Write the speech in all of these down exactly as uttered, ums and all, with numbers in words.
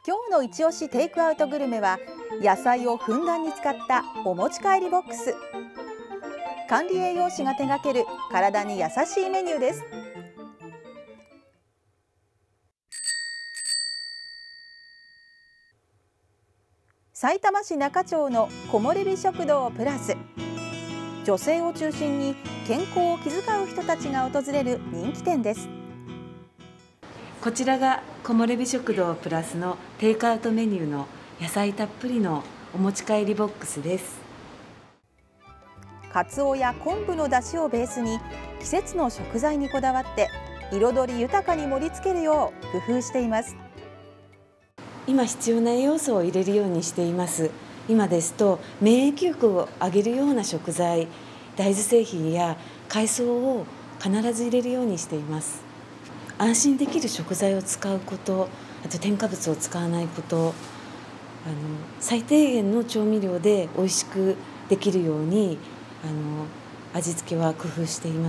今日の一押しテイクアウトグルメは野菜をふんだんに使ったお持ち帰りボックス。管理栄養士が手掛ける体に優しいメニューです。さいたま市中町の木漏れ日食堂プラス。女性を中心に健康を気遣う人たちが訪れる人気店です。 こちらが木漏れ日食堂プラスのテイクアウトメニューの野菜たっぷりのお持ち帰りボックスです。 かつおや昆布の出汁をベースに季節の食材にこだわって彩り豊かに盛り付けるよう工夫しています。 今必要な栄養素を入れるようにしています。今ですと免疫力を上げるような食材、大豆製品や海藻を必ず入れるようにしています。安心できる食材を使うこと、あと添加物を使わないこと、あの最低限の調味料で美味しくできるようにあの味付けは工夫しています。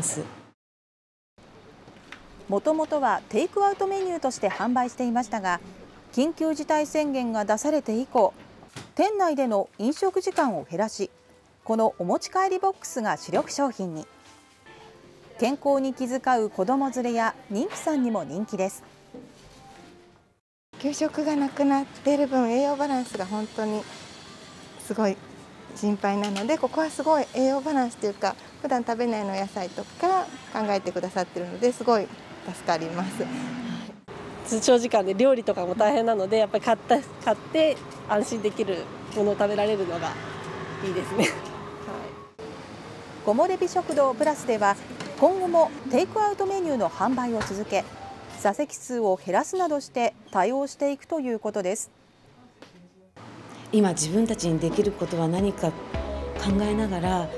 もともとはテイクアウトメニューとして販売していましたが、緊急事態宣言が出されて以降、店内での飲食時間を減らし、このお持ち帰りボックスが主力商品に。健康に気遣う子ども連れや妊婦さんにも人気です。 給食がなくなっている分、栄養バランスが本当にすごい心配なので、ここはすごい栄養バランスというか、普段食べないの野菜とか考えてくださっているので、すごい助かります。 長時間で料理とかも大変なので、やっぱり買った買って安心できるものを食べられるのがいいですね。はい、 木漏れ日食堂プラスでは今後もテイクアウトメニューの販売を続け、座席数を減らすなどして対応していくということです。 今自分たちにできることは何か考えながらあ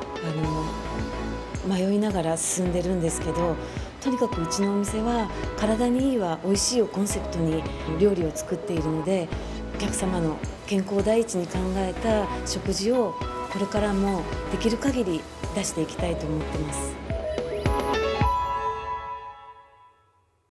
の迷いながら進んでるんですけど、とにかくうちのお店は体にいいは美味しいをコンセプトに料理を作っているので、お客様の健康第一に考えた食事をこれからもできる限り出していきたいと思ってます。